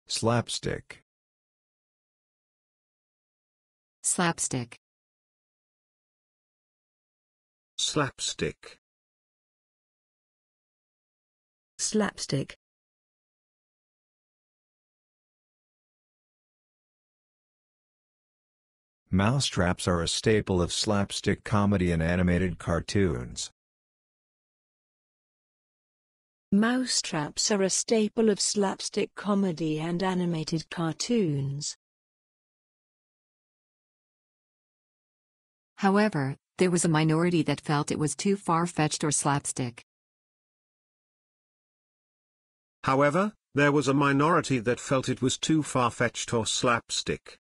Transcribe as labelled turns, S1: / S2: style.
S1: Slapstick.
S2: Slapstick.
S3: Slapstick.
S4: Slapstick.
S1: Mousetraps are a staple of slapstick comedy and animated cartoons.
S4: Mousetraps are a staple of slapstick comedy and animated cartoons.
S2: However, there was a minority that felt it was too far-fetched or slapstick.
S3: However, there was a minority that felt it was too far-fetched or slapstick.